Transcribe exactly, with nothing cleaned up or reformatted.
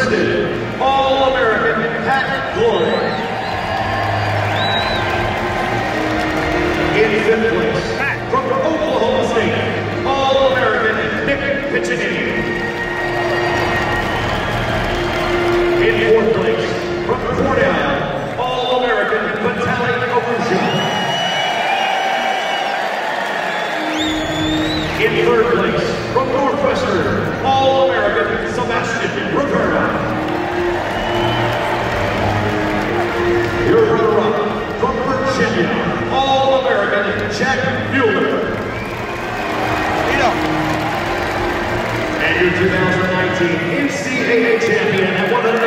Princeton, All-American Pat Glory. In fifth place, from Oklahoma State, All-American Nick Piccinini. In fourth place, from Cornell, All-American Vitaly Arusha. In third place, from Northwestern, All-American Sebastian Rivera. Your runner-up, from Virginia, All-American Jack Mueller. And your two thousand nineteen N C double A champion at one hundred